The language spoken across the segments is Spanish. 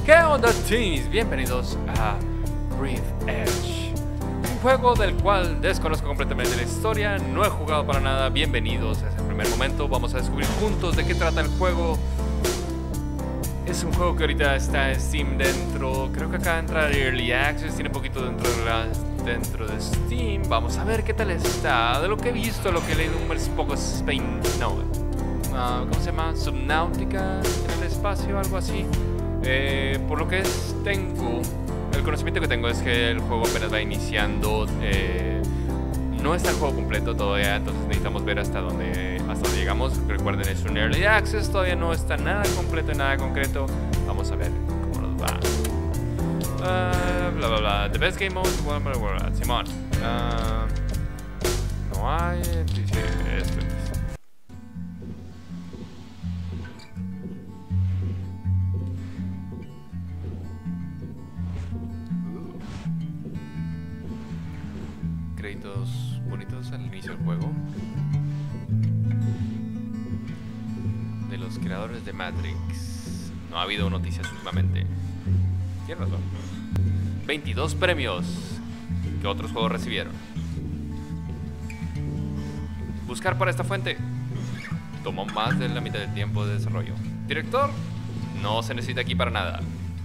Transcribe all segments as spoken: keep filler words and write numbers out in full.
¿Qué onda, teams? Bienvenidos a Breathe Edge, un juego del cual desconozco completamente la historia, no he jugado para nada. Bienvenidos, es el primer momento, vamos a descubrir juntos de qué trata el juego. Es un juego que ahorita está en Steam dentro, creo que acá entra de Early Access, tiene un poquito dentro de, la, dentro de Steam. Vamos a ver qué tal está, de lo que he visto, lo que he leído un poco Spain, no, uh, ¿cómo se llama? Subnautica en el espacio, algo así. Eh, por lo que es, tengo, el conocimiento que tengo es que el juego apenas va iniciando, eh, no está el juego completo todavía, entonces necesitamos ver hasta dónde, hasta dónde llegamos. Recuerden, es un Early Access, todavía no está nada completo, nada concreto. Vamos a ver cómo nos va. Uh, bla bla bla, the best game mode, bla bla bla, Simón. Uh, no hay, dice esto. Créditos bonitos al inicio del juego de los creadores de Matrix. No ha habido noticias últimamente. Tienes razón. veintidós premios que otros juegos recibieron. Buscar para esta fuente tomó más de la mitad del tiempo de desarrollo. Director, no se necesita aquí para nada.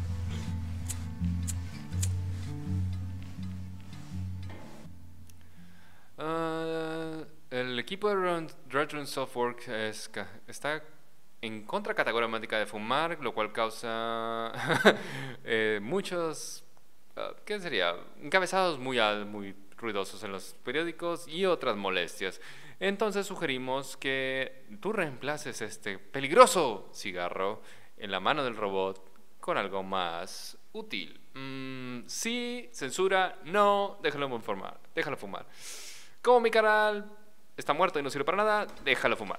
Uh, el equipo de Retron Softworks es, está en contra categórica de fumar, lo cual causa eh, muchos, uh, ¿qué sería? Encabezados muy, muy ruidosos en los periódicos y otras molestias. Entonces sugerimos que tú reemplaces este peligroso cigarro en la mano del robot con algo más útil. Mm, sí, censura, no, déjalo fumar, déjalo fumar. Como mi canal está muerto y no sirve para nada, déjalo fumar.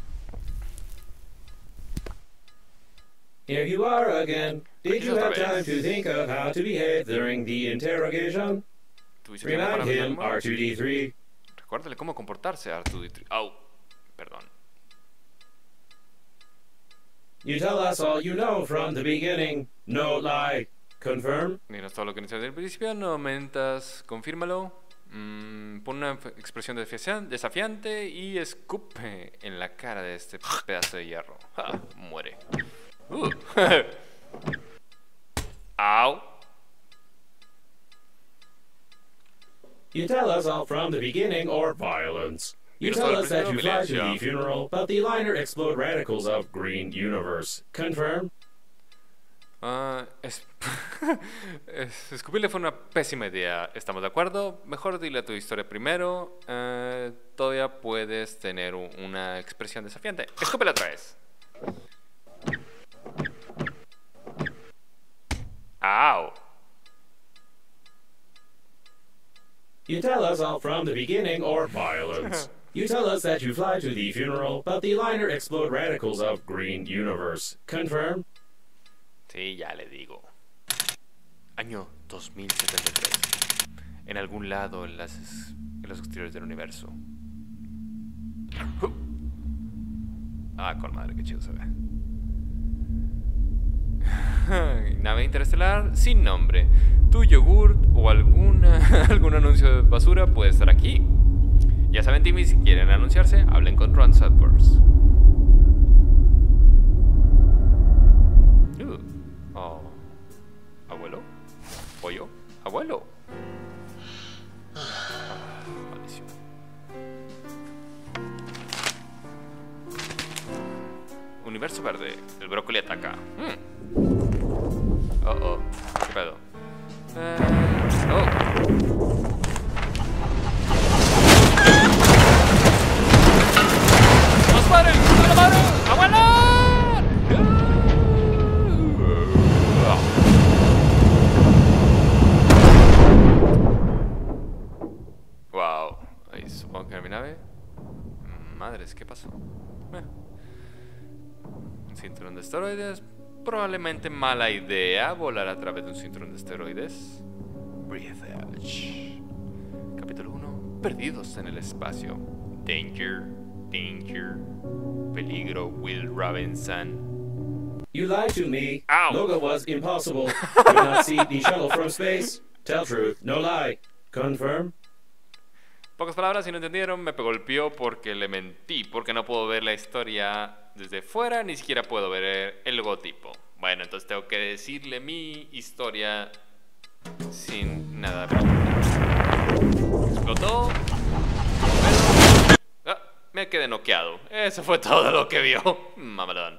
Here you are again. Did you have time to think of how to behave during the interrogation? Remind him, R two D three. Recuérdale cómo comportarse, R two D three. Au, perdón. You tell us all you know from the beginning. No lie. Confirm? Mira todo lo que necesitas del principio, no mentas, confírmalo. Mm, pon una expresión desafiante y escupe en la cara de este pedazo de hierro. ¡Ja! Muere. Uh. Au. You tell us all from the beginning or violence. You tell us that you fly to the funeral, but the liner explode radicals of Green Universe. Confirm? Uh, es es, escupirle fue una pésima idea. ¿Estamos de acuerdo? Mejor dile tu historia primero. Uh, todavía puedes tener un, una expresión desafiante. Escúpela otra vez. Au. You tell us all from the beginning or violence. You tell us that you fly to the funeral, but the liner explode radicals of Green Universe. Confirm? Sí, ya le digo. Año dos mil setenta y tres. En algún lado en, las, en los exteriores del universo. Uh. Ah, con madre, qué chido se ve. Nave interestelar sin nombre. Tu yogurt o alguna, algún anuncio de basura puede estar aquí. Ya saben, Timmy, si quieren anunciarse, hablen con Ron Sudburst. Uh. Oh. ¿Abuelo? ¿Pollo? ¿Abuelo? Ah, maldición. Universo verde. El brócoli ataca. Hmm. Oh, oh. ¿Qué pedo? Eh, oh. ¡Nos paren! ¡No lo paren! ¡Abuelo! Wow. Ahí supongo que era mi nave. Madres, ¿qué pasó? Eh. Un cinturón de esteroides. Probablemente mala idea volar a través de un cinturón de esteroides. Breathe Edge. Capítulo uno. Perdidos en el espacio. Danger. Danger. Peligro. Will Robinson. You lied to me. Ow. Logo was impossible. Could not see the shuttle from space. Tell truth, no lie. Confirm? Pocas palabras, si no entendieron, me golpeó porque le mentí, porque no puedo ver la historia desde fuera, ni siquiera puedo ver el logotipo. Bueno, entonces tengo que decirle mi historia sin nada. Explotó. Ah, me quedé noqueado. Eso fue todo lo que vio. Mamalón.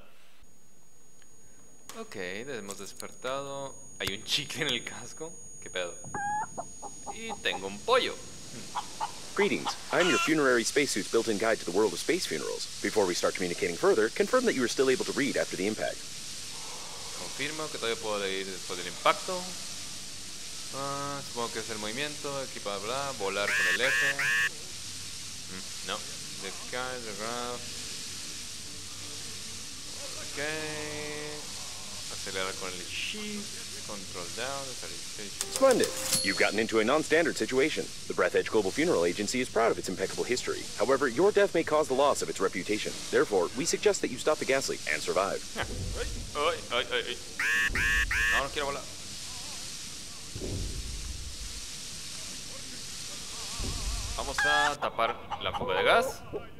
Ok, hemos despertado. Hay un chicle en el casco. ¿Qué pedo? Y tengo un pollo. Greetings. I'm your funerary spacesuit's built-in guide to the world of space funerals. Before we start communicating further, confirm that you are still able to read after the impact. Confirmo que todavía puedo leer después del impacto. Ah, supongo que es el movimiento, equipa bla, volar con el eje. Mm, no. The sky, the graph. Ok. Acelerar con el shift. Control down. Splendid. You've gotten into a non-standard situation. The Breath Edge Global Funeral Agency is proud of its impeccable history. However, your death may cause the loss of its reputation. Therefore, we suggest that you stop the gas leak and survive. Ay, ay, ay, ay. No, no quiero volar. Vamos a tapar la fuga de gas.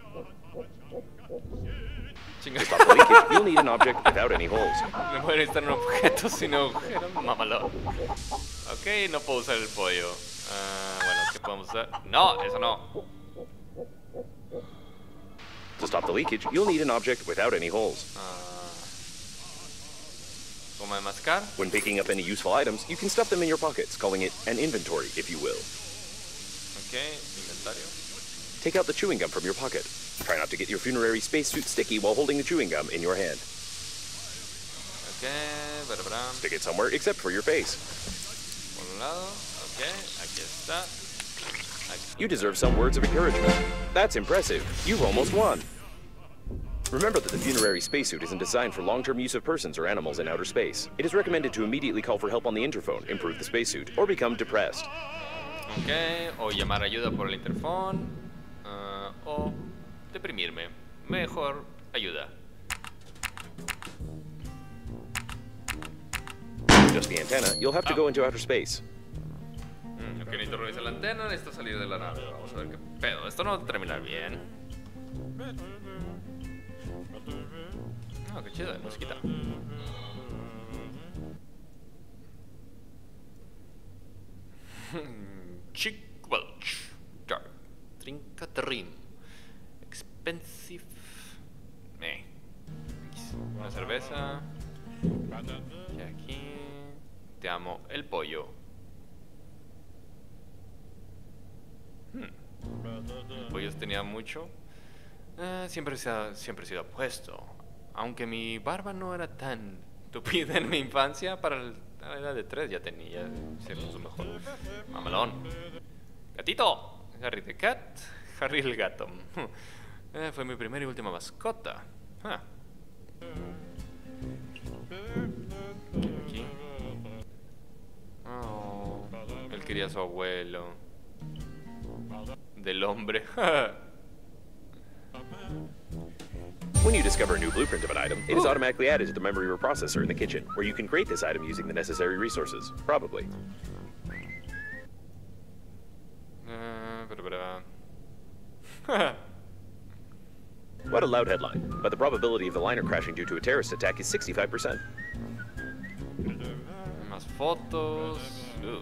To stop the leakage, you'll need an object without any holes. Me voy a necesitar un objeto sin agujero, mamalón. Ok, no puedo usar el pollo. Uh, bueno, ¿qué podemos usar? No, eso no. To stop the leakage, you'll need an object without any holes. Uh, ¿Goma de mascar? When picking up any useful items, you can stuff them in your pockets, calling it an inventory, if you will. Ok, inventario. Take out the chewing gum from your pocket. Try not to get your funerary spacesuit sticky while holding the chewing gum in your hand. Ok, verbrá. Stick it somewhere except for your face. Por un lado, ok, aquí está. Aquí. You deserve some words of encouragement. That's impressive. You've almost won. Remember that the funerary spacesuit isn't designed for long-term use of persons or animals in outer space. It is recommended to immediately call for help on the interphone, improve the spacesuit, or become depressed. Ok, o llamar ayuda por el interfón, uh, o deprimirme. Mejor ayuda. Just the antenna, you'll have to Ah. go into outer space. Mm, ok, necesito revisar la antena, necesito salir de la nave. Vamos a ver qué pedo. Esto no va a terminar bien. Ah, qué chido, musiquita. Chick Welch. Dark. Trinca Trim. Expensive. Eh. Una cerveza. Y aquí. Te amo el pollo. Hmm. El pollo tenía mucho. Eh, siempre, se ha, siempre he sido apuesto. Aunque mi barba no era tan tupida en mi infancia, para el, a la edad de tres ya tenía, se puso mejor. Mamalón. Gatito. Harry the Cat. Harry el gato. Eh, fue mi primera y última mascota. Ah. Aquí. Oh, él quería a su abuelo. Del hombre. When you discover a new blueprint of an item, it is automatically added to the memory reprocessor in the kitchen, where you can create this item using the necessary resources. Probably. Uh, but, but, uh... What a loud headline. But the probability of the liner crashing due to a terrorist attack is sixty-five percent. Más fotos. Uh.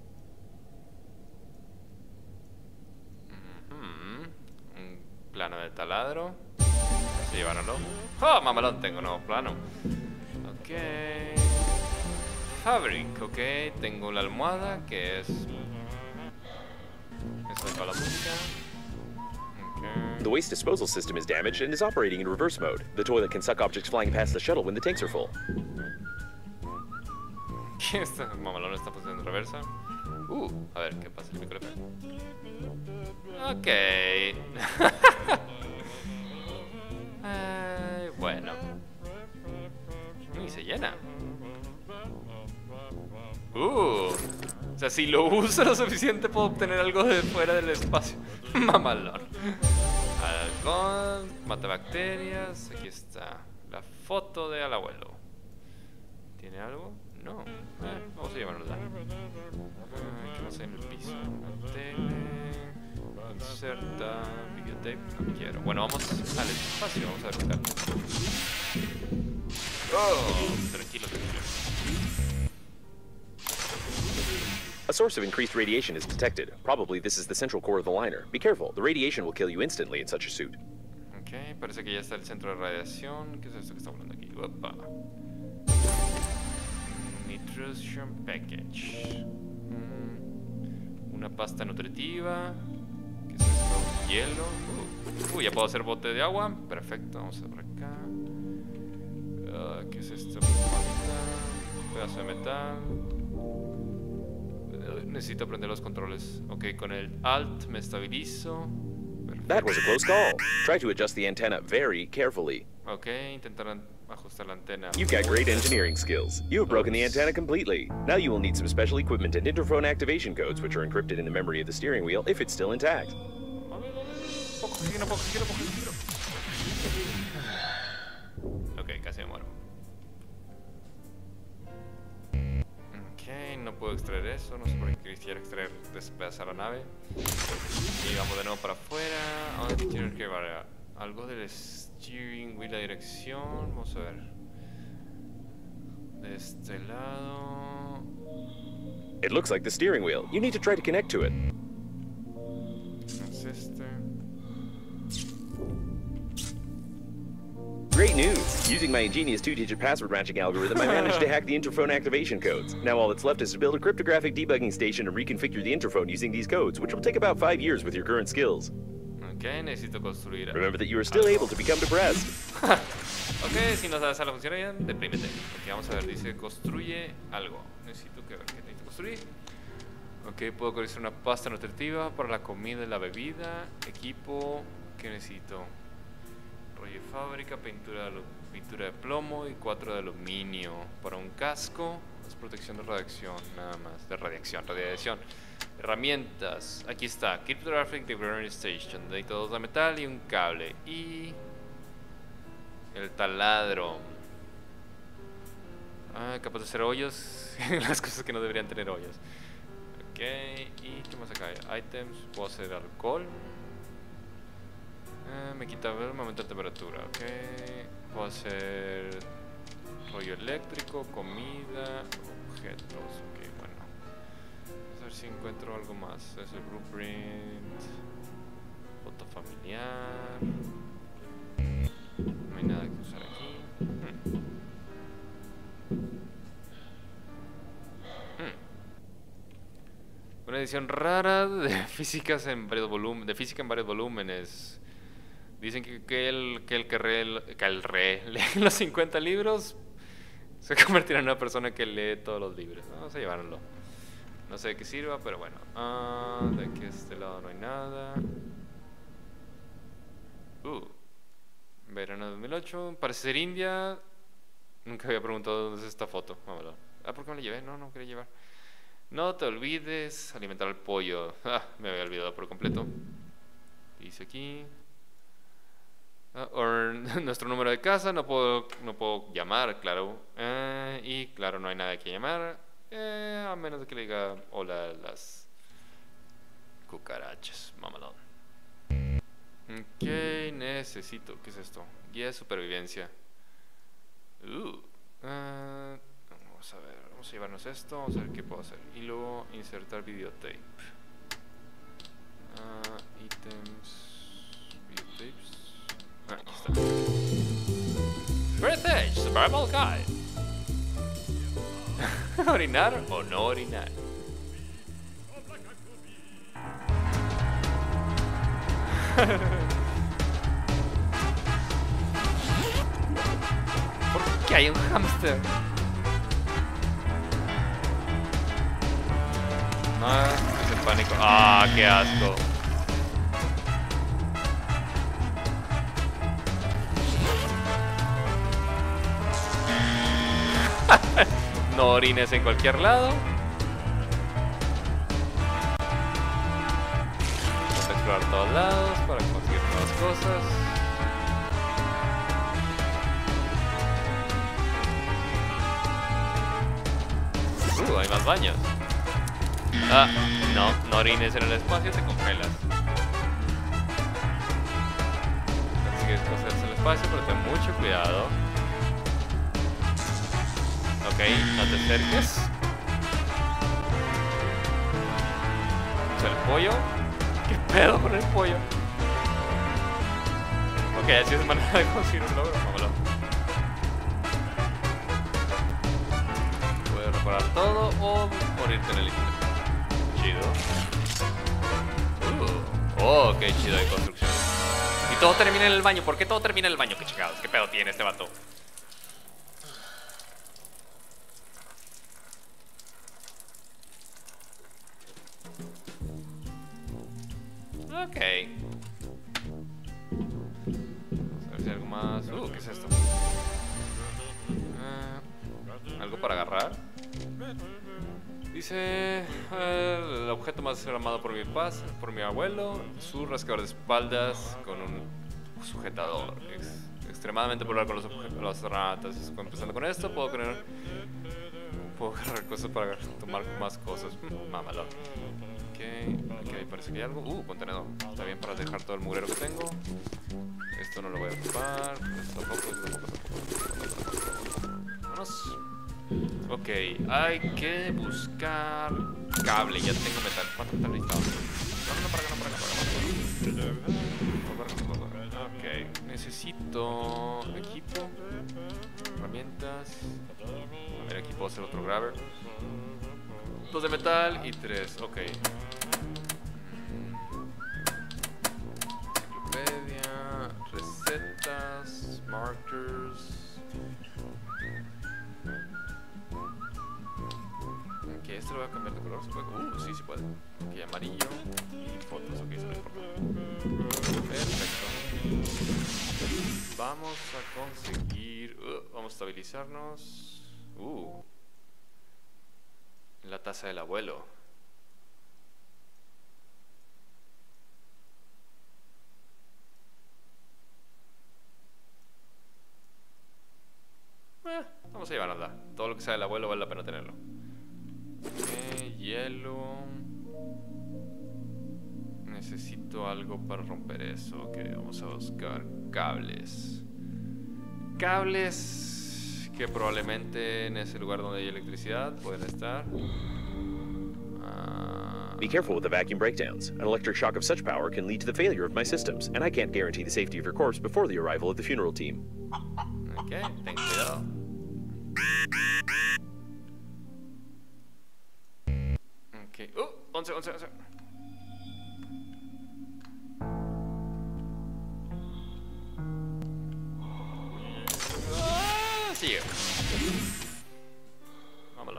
Mm-hmm. Un plano de taladro. Se llevaronlo. ¡Oh, mamalón! Tengo un nuevo plano. Ok. Fabric, ok. Tengo la almohada que es. Eso es para la música. Okay. The waste disposal system is damaged and is operating in reverse mode. The toilet can suck objects flying past the shuttle when the tanks are full. ¿Qué está? Mamalón está funcionando en reversa. Uh, a ver, ¿qué pasa el micrófono? Ok. Ay, bueno. Y se llena. Uh. O sea, si lo uso lo suficiente puedo obtener algo de fuera del espacio. Mamalón. Alcohol, mata bacterias. Aquí está la foto de al abuelo. ¿Tiene algo? No. Eh, vamos a llevárnosla. Eh, ¿Qué más hay en el piso? Una tele. Inserta. Videotape. No quiero. Bueno, vamos al espacio. Vamos a ver qué tal. Oh, tranquilo, tranquilo. A source of increased radiation is detected. Probably this is the central core of the liner. Be careful, the radiation will kill you instantly in such a suit. Ok, parece que ya está el centro de radiación. ¿Qué es esto que está hablando aquí? Opa. Nutrition Package. Mm, una pasta nutritiva. ¿Qué es esto? Hielo. Uh, uh, ya puedo hacer bote de agua. Perfecto, vamos a ver acá. Uh, ¿Qué es esto? Un pedazo de metal. Necesito aprender los controles. Ok, con el Alt me estabilizo. Perfecto. That was a close call. Try to adjust the antenna very carefully. Ok, intentar ajustar la antena. You've got great engineering skills. You have broken the antenna completely. Now you will need some special equipment and interphone activation codes, which are encrypted in the memory of the steering wheel if it's still intact. Ok, casi me muero. Ok, no puedo extraer eso. No sé por qué quisiera extraer, despedazar la nave. Y vamos de nuevo para afuera. ¿A dónde quiero que vaya? Algo del steering wheel, la dirección. Vamos a ver. De este lado. It looks like the steering wheel. You need to try to connect to it. Es este. Great news! Using my ingenious two-digit password matching algorithm, I managed to hack the interphone activation codes. Now all that's left is to build a cryptographic debugging station and reconfigure the interphone using these codes, which will take about five years with your current skills. Ok, necesito construir. Remember that you are still able to become depressed. Ok, si no sabes a la función bien, deprímete. Ok, vamos a ver, dice construye algo. Necesito que ver qué necesito construir. Ok, puedo construir una pasta nutritiva para la comida y la bebida. Equipo, ¿qué necesito? Rollo de fábrica, pintura de, pintura de plomo y cuatro de aluminio. Para un casco, es protección de radiación, nada más. De radiación, radiación. Herramientas, aquí está. Cryptographic Deburring Station. Necesito dos de metal y un cable. Y el taladro. Ah, capaz de hacer hoyos. Las cosas que no deberían tener hoyos. Ok, y ¿qué más acá hay? Items, puedo hacer alcohol. Eh, me quita el momento de temperatura, ok. Puedo hacer rollo eléctrico, comida, objetos, ok, bueno. Vamos a ver si encuentro algo más. Es el blueprint, foto familiar. No hay nada que usar aquí. Hmm. Hmm. Una edición rara de físicas en varios volúmenes, de física en varios volúmenos. Dicen que, que el que el que, re, que el re lee los cincuenta libros se convertirá en una persona que lee todos los libros. Vamos a llevárnoslo. No sé de qué sirva, pero bueno. Ah, de aquí a este lado no hay nada. Uh, verano dos mil ocho. Parece ser India. Nunca había preguntado dónde es esta foto. Vámonos. Ah, ¿por qué me la llevé? No, no quería llevar. No te olvides alimentar al pollo. Ah, me había olvidado por completo. Dice aquí. Uh, or, nuestro número de casa, no puedo, no puedo llamar, claro. Uh, y claro, no hay nada que llamar. Eh, a menos de que le diga hola a las cucarachas, mamalón. Ok, necesito. ¿Qué es esto? Guía de supervivencia. Uh, uh, vamos a ver, vamos a llevarnos esto. Vamos a ver qué puedo hacer. Y luego insertar videotape. Uh, ítems. Videotapes. Ah, aquí está. Birth Edge Survival Guide. ¿Orinar o no orinar? ¿Por qué hay un hámster? Ah, es el pánico. Ah, qué asco. No orines en cualquier lado. Vamos a explorar todos lados para conseguir nuevas cosas. Uh, hay más baños. Ah, no, no orines en el espacio, te congelas. Así que cosas en el espacio, pero ten mucho cuidado. Ok, no te acerques. O sea, el pollo. ¿Qué pedo con el pollo? Ok, así es manera de conseguir un logro, vámonos. Puedes reparar todo o morirte en el intento. Chido. Uh, oh, qué chido de construcción. Y todo termina en el baño. ¿Por qué todo termina en el baño? Qué chingados, qué pedo tiene este vato. Ok. Vamos a ver si hay algo más. Uh, ¿qué es esto? Uh, ¿Algo para agarrar? Dice uh, el objeto más amado por mi paz, por mi abuelo, su rascador de espaldas con un sujetador. Ex extremadamente popular con los objetos, las ratas. Empezando con esto, puedo tener, puedo agarrar cosas para tomar más cosas. Mámalo. Ok, ok, parece que hay algo. Uh, contenedor. Está bien para dejar todo el mugrero que tengo. Esto no lo voy a ocupar. Esto tampoco, esto tampoco. Vámonos. Ok, hay que buscar cable. Ya tengo metal. ¿Cuánto metal necesitamos? No, no, para acá, no, para acá, para acá. Ok, necesito equipo, herramientas. A ver, aquí puedo hacer otro grabber. Dos de metal y tres, ok. Enciclopedia, recetas, markers. Ok, este lo voy a cambiar de color. ¿Se puede? Uh, sí, sí puede. Ok, amarillo y fotos. Ok, se ve. Perfecto. Vamos a conseguir. Uh, vamos a estabilizarnos. Uh. La taza del abuelo. Eh, vamos a llevárnosla. Todo lo que sea del abuelo vale la pena tenerlo. Ok, hielo. Necesito algo para romper eso. Ok, vamos a buscar cables. Cables que probablemente en ese lugar donde hay electricidad pueden estar. Uh... Be careful with the vacuum breakdowns. An electric shock of such power can lead to the failure of my systems, and I can't guarantee the safety of your corpse before the arrival of the funeral team. Ok, ten cuidado. Ok, uh, once, once, once. Ah, sigue. Vámonos.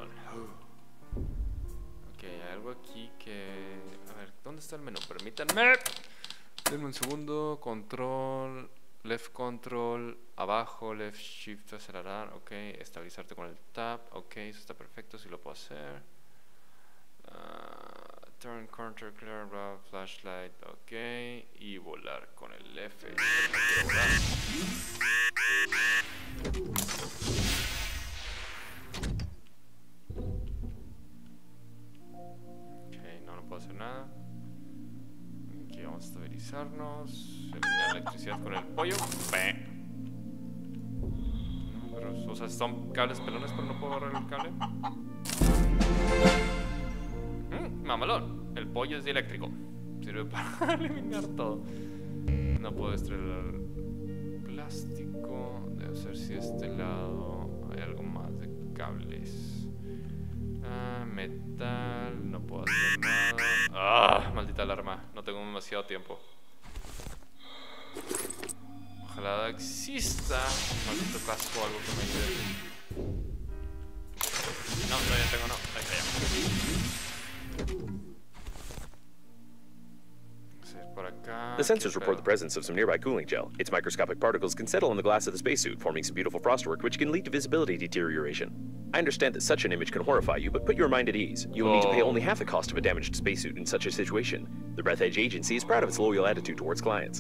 Ok, hay algo aquí que... A ver, ¿dónde está el menú? Permítanme. Denme un segundo. Control, left control, abajo, left shift, acelerar. Ok, estabilizarte con el tab. Ok, eso está perfecto, sí lo puedo hacer. Uh, turn, counter, clear, blah, flashlight. Ok, y volar con el F. No quiero volar. Ok, no, no puedo hacer nada. Aquí vamos a estabilizarnos. Eliminar electricidad con el pollo. Beh. No, pero, o sea, son cables pelones, pero no puedo agarrar el cable. Mm, mamalón. El pollo es dieléctrico. Sirve para eliminar todo. No puedo estrelar plástico. Debe ser si este lado hay algo más de cables. Ah, metal. No puedo hacer nada. Ah, maldita alarma. No tengo demasiado tiempo. Ojalá exista un maldito casco o algo que me ayude. No, no, ya tengo, no. Ahí está ya. Por acá. The sensors report the presence of some nearby cooling gel. Its microscopic particles can settle on the glass of the spacesuit, forming some beautiful frostwork which can lead to visibility deterioration. I understand that such an image can horrify you, but put your mind at ease. You will oh. need to pay only half the cost of a damaged spacesuit in such a situation. The Breath Edge agency is proud of its loyal attitude towards clients.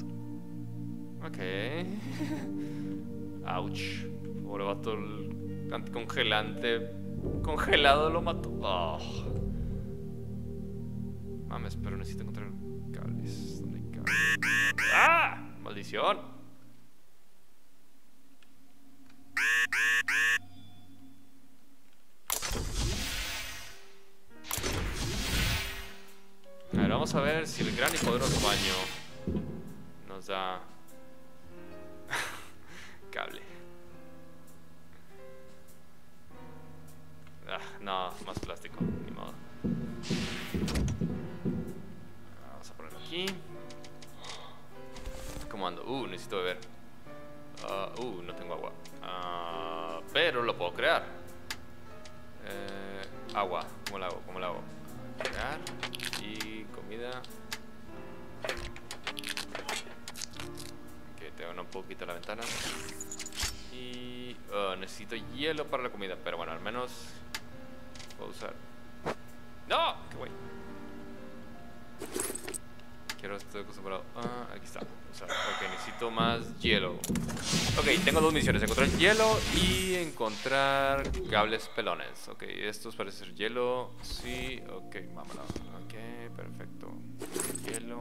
Ok. Ouch. Pobre vato, el anticongelante Congelado lo mató. Oh. Mames, pero necesito encontrar cables. ¿Dónde hay cables? ¡Ah! ¡Maldición! A ver, vamos a ver si el gran y poderoso baño nos da cable. Ah, no, más plástico, ni modo. Vamos a ponerlo aquí. ¿Cómo ando? Uh, necesito beber. Uh, uh no tengo agua. Uh, pero lo puedo crear. Eh, agua, ¿cómo lo hago? ¿Cómo lo hago? Crear y comida. Ok, tengo un poquito la ventana. Y uh, necesito hielo para la comida, pero bueno, al menos puedo usar. ¡No! ¡Qué guay! Quiero, estoy acostumbrado. Ah, aquí está. O sea, ok, necesito más hielo. Ok, tengo dos misiones: encontrar hielo y encontrar cables pelones. Ok, estos parece ser hielo. Sí, ok, vámonos. Ok, perfecto. Hielo.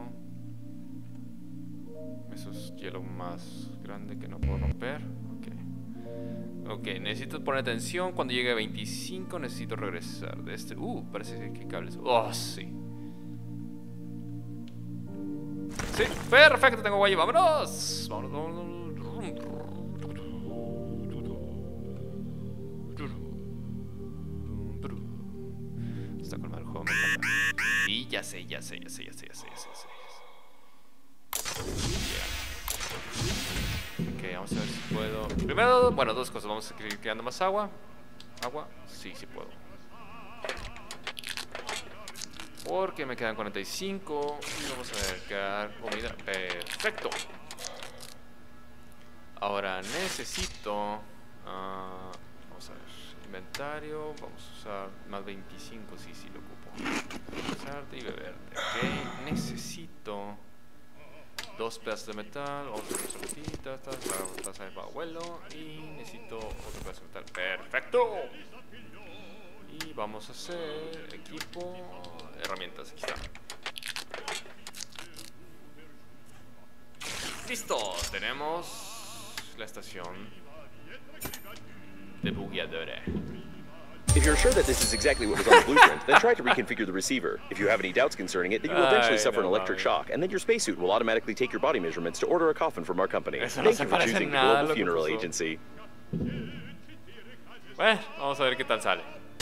Eso es hielo más grande que no puedo romper. Ok. Ok, necesito poner atención. Cuando llegue a veinticinco necesito regresar de este. Uh, parece que hay cables. Oh, sí. Sí, perfecto, tengo guay, vámonos. Vámonos, vámonos. Está colmado el juego, me encanta. Y ya sé, ya sé, ya sé, ya sé, ya sé, ya sé, ya sé. Yeah. Ok, vamos a ver si puedo. Primero, bueno, dos cosas. Vamos a ir creando más agua. Agua, sí, sí puedo. Porque me quedan cuarenta y cinco. Y vamos a ver, quedar comida. Perfecto. Ahora necesito uh, vamos a ver, inventario. Vamos a usar más veinticinco. Sí, sí lo ocupo. Usarte y beberte. Ok, necesito dos pedazos de metal. Vamos a hacer soletitas. La taza de abuelo. Y necesito otro pedazo de metal. Perfecto. Y vamos a hacer equipo, herramientas, aquí está. Listo, tenemos la estación de bugueadora. If you're sure that this is exactly what was on the blueprint, then try to reconfigure the receiver. If you have any doubts concerning it, then you will eventually suffer an electric shock, and then your spacesuit will automatically take your body measurements to order a coffin from our company. Thank you for choosing the Global Funeral Agency. Bueno, vamos a ver qué tal sale.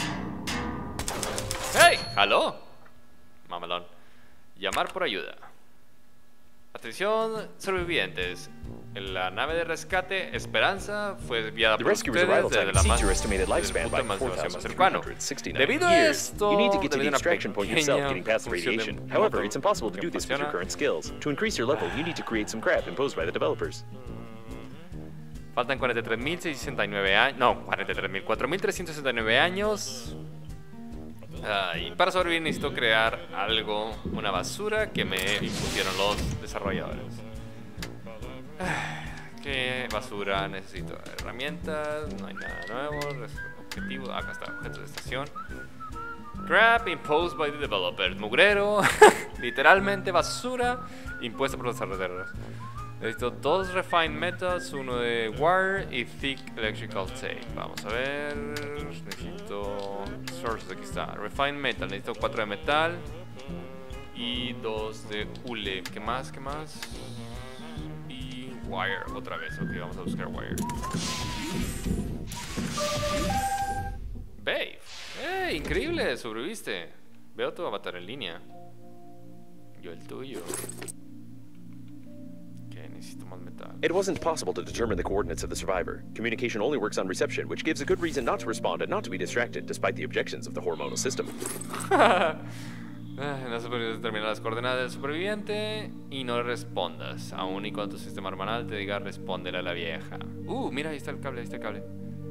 ¡Hey! ¡Aló! Mamelón. Llamar por ayuda. Atención, sobrevivientes. La nave de rescate Esperanza fue enviada por ustedes desde la más, desde el punto más, más cercano. Debido a esto, you need to get to the debido a una extraction point yourself, pequeña getting past the función de radiation. However, motor it's impossible to que do this with your funciona. current skills. To increase your level, you need to create some crap imposed by the developers. Faltan cuarenta y tres mil sesenta y nueve años. No, cuarenta y tres mil, cuatro mil trescientos sesenta y nueve años. Uh, y para sobrevivir necesito crear algo, una basura que me impusieron los desarrolladores. Uh, ¿Qué basura necesito? Herramientas, no hay nada nuevo. Objetivo, acá está, objetos de estación. Crap imposed by the developers. Mugrero, literalmente basura impuesta por los desarrolladores. Necesito dos refined metals, uno de wire y thick electrical tape. Vamos a ver. Necesito sources, aquí está. Refined metal, necesito cuatro de metal y dos de hule. ¿Qué más? ¿Qué más? Y wire otra vez. Ok, vamos a buscar wire. Babe. ¡Eh! Increíble, sobreviviste. Veo tu avatar en línea. Yo el tuyo. It wasn't possible to determine the coordinates of the survivor. Communication only works on reception, which gives a good reason not to respond and not to be distracted, despite the objections of the hormonal system. No se puede determinar las coordenadas del superviviente y no le respondas, aun y cuando tu sistema hormonal te diga respóndele a la vieja. Uh, mira, ahí está el cable, ahí está el cable.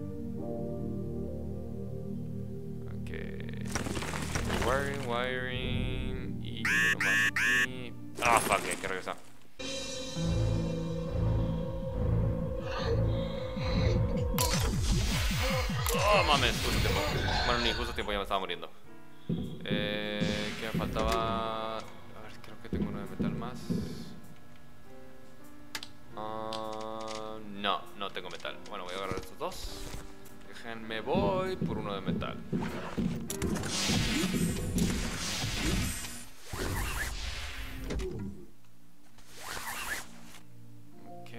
Ok. Wiring, wiring. Y uno más aquí. Ah, fuck, hay que regresar. Oh, mames, justo tiempo. Bueno, ni justo tiempo, ya me estaba muriendo. Eh, ¿Qué me faltaba? A ver, creo que tengo uno de metal más. Uh, no, no tengo metal. Bueno, voy a agarrar estos dos. Déjenme, voy por uno de metal. Ok.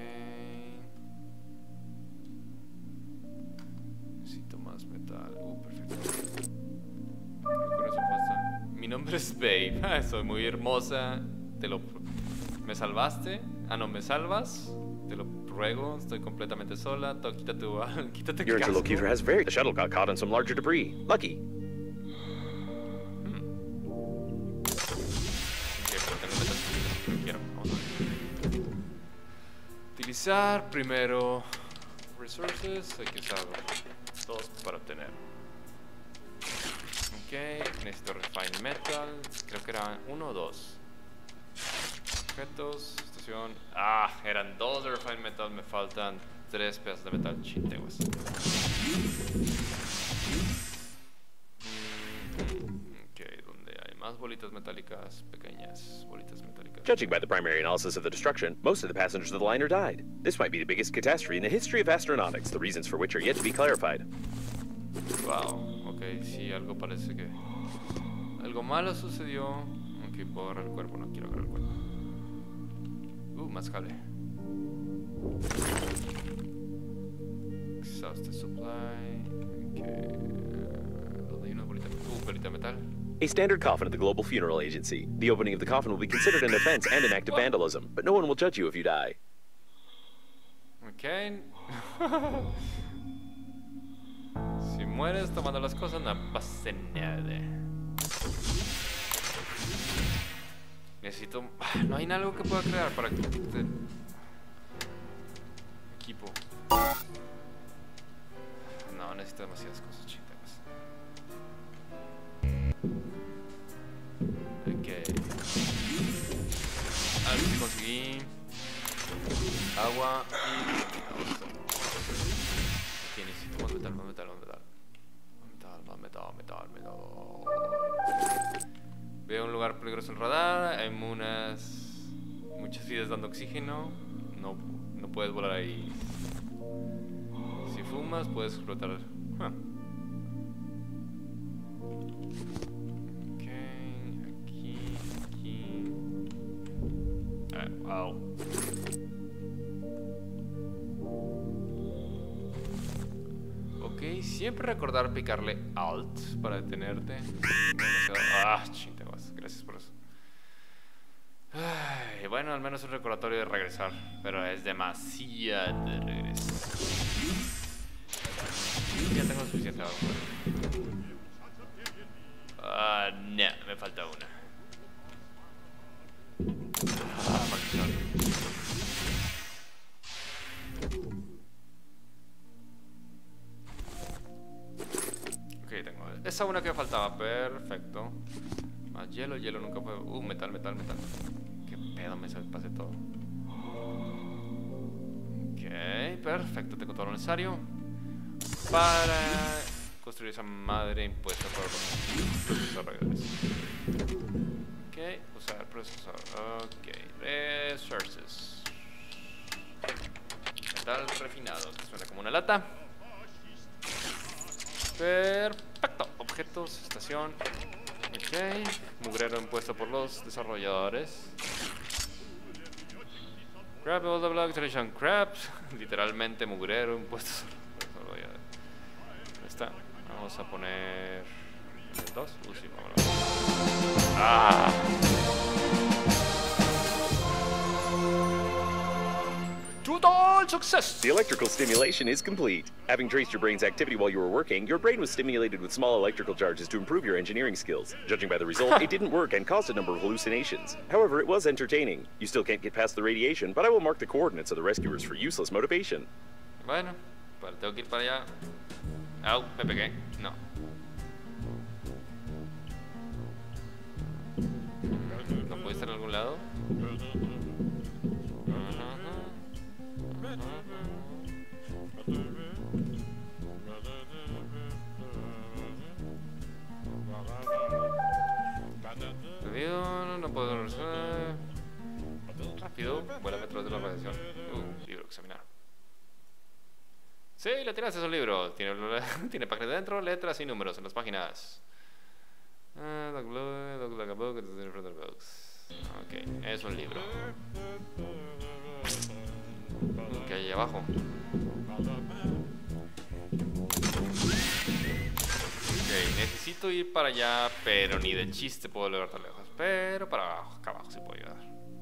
Necesito más metal. Uh, perfecto. Creo que con eso basta. Mi nombre es Babe. Soy muy hermosa. Te lo... ¿Me salvaste? Ah, no, ¿me salvas? Te lo ruego, estoy completamente sola. To, quítate, quítate. Your interlocutor has very... The shuttle got caught in some larger debris. Lucky. Hmm. Ok, pero tengo metal. No quiero, vamos a ver. Utilizar primero resources. Hay que usar dos para obtener. Ok, necesito refine metal. Creo que eran uno o dos. Objetos, estación. Ah, eran dos de refine metal. Me faltan tres pedazos de metal. Chinteguas. Mm, ok, donde hay más bolitas metálicas, pequeñas bolitas metálicas. Judging by the primary analysis of the destruction, most of the passengers of the liner died. This might be the biggest catastrophe in the history of astronautics, the reasons for which are yet to be clarified. Wow, ok, sí, algo parece que... Algo malo sucedió. Ok, puedo agarrar el cuerpo, no quiero agarrar el cuerpo. Uh, más cable. Exhaust supply. Okay. ¿Dónde hay una bolita? Uh, bolita de metal. A standard coffin at the Global Funeral Agency. The opening of the coffin will be considered an offense and an act of vandalism, but no one will judge you if you die. Okay. Si mueres tomando las cosas, no pasa nada. Necesito... No hay algo que pueda crear para que... Te... Equipo. No, necesito demasiadas cosas, chicas. Ok. A ver si conseguí... Agua y... Ok, necesito más metal, más metal, más metal. Más metal, más metal, metal, metal. Veo un lugar peligroso en el radar. Hay unas... Muchas vidas dando oxígeno. No, no puedes volar ahí. Si fumas, puedes explotar. Huh. Ok, aquí, aquí. Ah, wow. Ok, siempre recordar picarle Alt para detenerte. Ah, chingados, gracias por eso. Ay, bueno, al menos un recordatorio de regresar, pero es demasiado de regreso. Ya tengo suficiente agua. Ah, no, me falta una. Ah, maldición. Esa una que faltaba, perfecto. Más hielo, hielo nunca fue. Uh, metal, metal, metal. Qué pedo, me pasé todo. Ok, perfecto, tengo todo lo necesario para construir esa madre impuesta por los procesadores. Ok, usar procesor. Ok, resources. Metal refinado, que suena como una lata. Perfecto. Objetos, estación. Ok. Mugrero impuesto por los desarrolladores. Crab all the block selection crabs. Literalmente mugrero impuesto por los desarrolladores. Ahí está. Vamos a poner el dos. Uy, sí, vámonos. Ah. Total success! The electrical stimulation is complete. Having traced your brain's activity while you were working, your brain was stimulated with small electrical charges to improve your engineering skills. Judging by the result, it didn't work and caused a number of hallucinations. However, it was entertaining. You still can't get past the radiation, but I will mark the coordinates of the rescuers for useless motivation. Bueno, pues tengo que ir para allá. Au, me pegué. No. ¿No puede estar en algún lado? No, no puedo resolver. Rápido, vuela metros de la radiación. Uh, libro examinar. Sí, le tienes esos libros. Tiene, tiene páginas dentro, letras y números en las páginas. Ok, es un libro. ¿Qué hay ahí abajo? Ok, necesito ir para allá, pero ni de chiste puedo llegar tan lejos. Pero para abajo, acá abajo sí puedo llegar.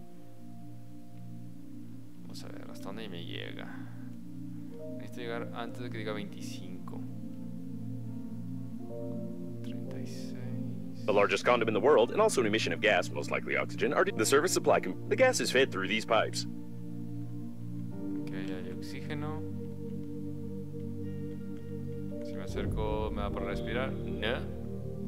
Vamos a ver hasta dónde me llega. Necesito llegar antes de que diga veinticinco. treinta y seis. The largest condom in the world, and also an emission of gas, most likely oxygen, are the service supply. Com the gas is fed through these pipes. Ok, hay oxígeno. Si me acerco, ¿me va por respirar? No.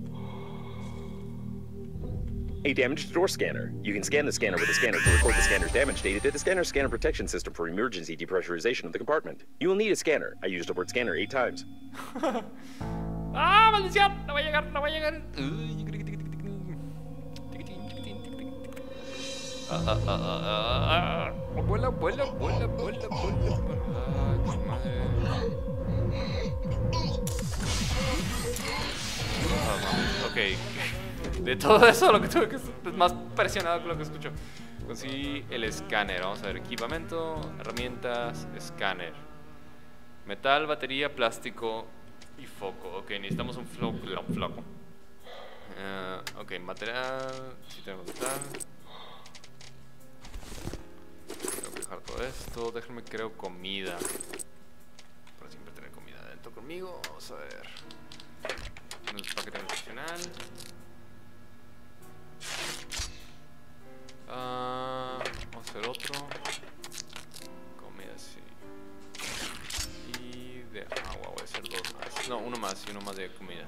A damaged door scanner. You can scan the scanner with a scanner to record the scanner's damage data to the scanner's scanner protection system for emergency depressurization of the compartment. You will need a scanner. I used the word scanner eight times. ¡Ah, maldición! No va a llegar, no va a llegar. Ah, ah, ah, ah, ah. Vuela, vuela, vuela, vuela, vuela. Ay, madre. Oh, ok. De todo eso, lo que tuve que es más presionado con lo que escucho. Conseguí el escáner. Vamos a ver, equipamiento, herramientas, escáner. Metal, batería, plástico y foco. Ok, necesitamos un floco. Un floco. Uh, ok, material. Si sí tenemos metal. Tengo que dejar todo esto. Déjenme, creo, comida. Para siempre tener comida dentro conmigo. Vamos a ver. Un paquete nutricional. Uh, vamos a hacer otro. Comida, sí. Y de agua, voy a hacer dos más. No, uno más y uno más de comida.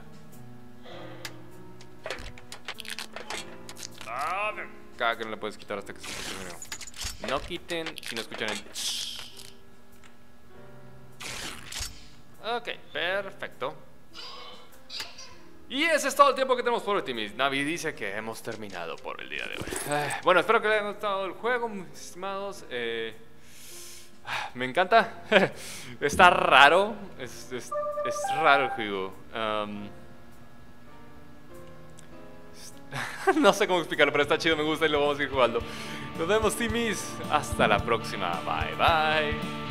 Ah, cada que no le puedes quitar hasta que se termine. No quiten si no escuchan el. Ok, perfecto. Y ese es todo el tiempo que tenemos por hoy. Navi dice que hemos terminado por el día de hoy. Eh, bueno, espero que les haya gustado el juego, mis estimados. Eh, me encanta. Está raro. Es, es, es raro el juego. Um, no sé cómo explicarlo, pero está chido, me gusta y lo vamos a ir jugando. Nos vemos, Timis. Hasta la próxima. Bye, bye.